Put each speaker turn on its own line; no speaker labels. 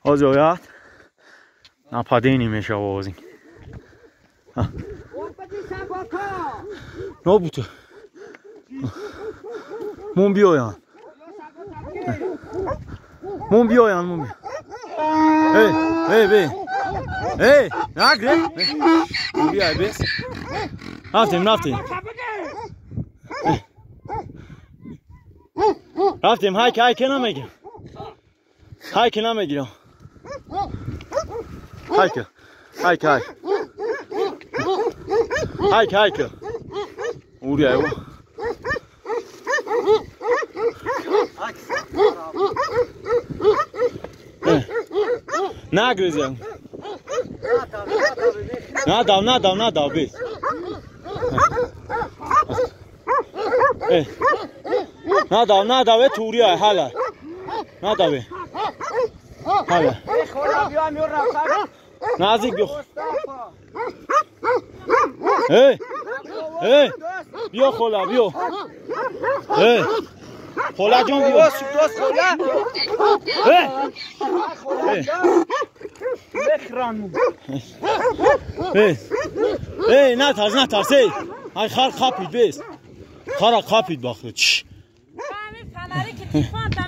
آزویات نپادینی میشه آوازین نه بوده مون بیاین مون بیاین ای نگره مون بیای بیس رفتیم های که نمیگیرم های که نمیگیرم های که اوریای او نگریزم نداو بیس نداو توریای حالا نداوی حالا نزدیک بیو بیا خولا بیا خولا جان بیا نترس ای خر خاپید بیست خرا خاپید باخته چش
همین فنری که تیفان